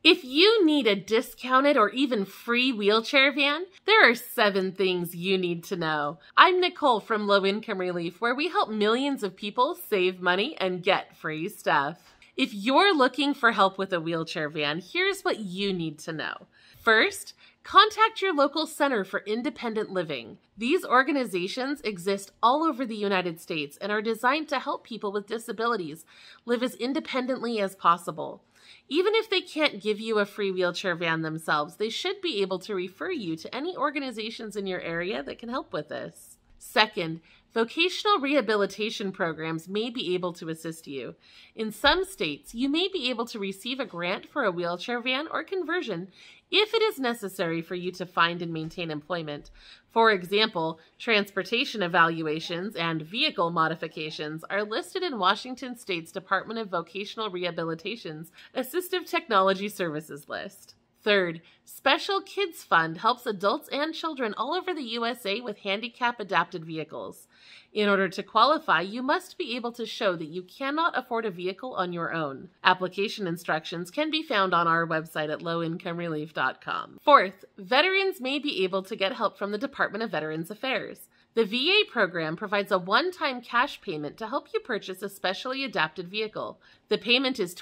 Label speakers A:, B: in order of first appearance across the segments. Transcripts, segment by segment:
A: If you need a discounted or even free wheelchair van, there are 7 things you need to know. I'm Nicole from Low Income Relief, where we help millions of people save money and get free stuff. If you're looking for help with a wheelchair van, here's what you need to know. First, contact your local Center for Independent Living. These organizations exist all over the United States and are designed to help people with disabilities live as independently as possible. Even if they can't give you a free wheelchair van themselves, they should be able to refer you to any organizations in your area that can help with this. Second, vocational rehabilitation programs may be able to assist you. In some states, you may be able to receive a grant for a wheelchair van or conversion if it is necessary for you to find and maintain employment. For example, transportation evaluations and vehicle modifications are listed in Washington State's Department of Vocational Rehabilitation's Assistive Technology Services list. Third, Special Kids Fund helps adults and children all over the USA with handicap-adapted vehicles. In order to qualify, you must be able to show that you cannot afford a vehicle on your own. Application instructions can be found on our website at lowincomerelief.com. Fourth, veterans may be able to get help from the Department of Veterans Affairs. The VA program provides a one-time cash payment to help you purchase a specially adapted vehicle. The payment is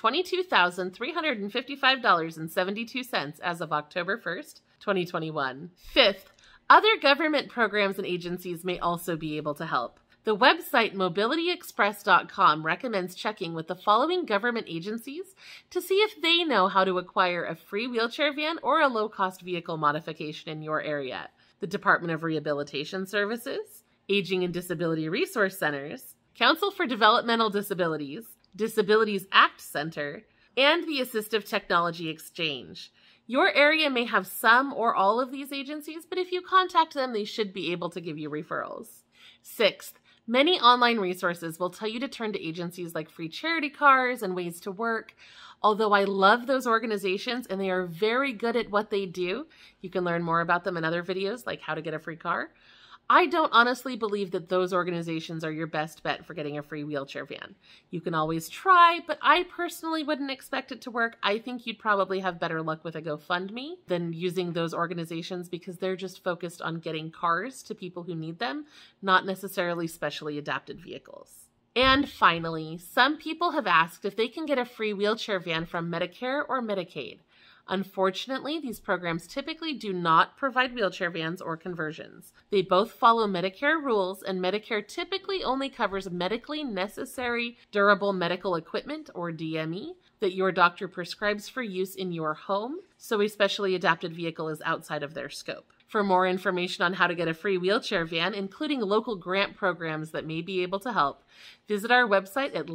A: $22,355.72 as of October 1st, 2021. Fifth, other government programs and agencies may also be able to help. The website mobilityexpress.com recommends checking with the following government agencies to see if they know how to acquire a free wheelchair van or a low-cost vehicle modification in your area. The Department of Rehabilitation Services, Aging and Disability Resource Centers, Council for Developmental Disabilities, Disabilities Act Center, and the Assistive Technology Exchange. Your area may have some or all of these agencies, but if you contact them, they should be able to give you referrals. Sixth, many online resources will tell you to turn to agencies like free charity cars and Ways to Work. Although I love those organizations and they are very good at what they do, you can learn more about them in other videos like how to get a free car. I don't honestly believe that those organizations are your best bet for getting a free wheelchair van. You can always try, but I personally wouldn't expect it to work. I think you'd probably have better luck with a GoFundMe than using those organizations because they're just focused on getting cars to people who need them, not necessarily specially adapted vehicles. And finally, some people have asked if they can get a free wheelchair van from Medicare or Medicaid. Unfortunately, these programs typically do not provide wheelchair vans or conversions. They both follow Medicare rules, and Medicare typically only covers medically necessary durable medical equipment, or DME, that your doctor prescribes for use in your home, so a specially adapted vehicle is outside of their scope. For more information on how to get a free wheelchair van, including local grant programs that may be able to help, visit our website at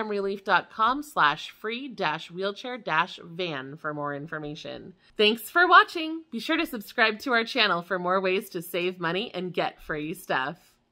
A: lowincomerelief.com/free-wheelchair-van for more information. Thanks for watching. Be sure to subscribe to our channel for more ways to save money and get free stuff.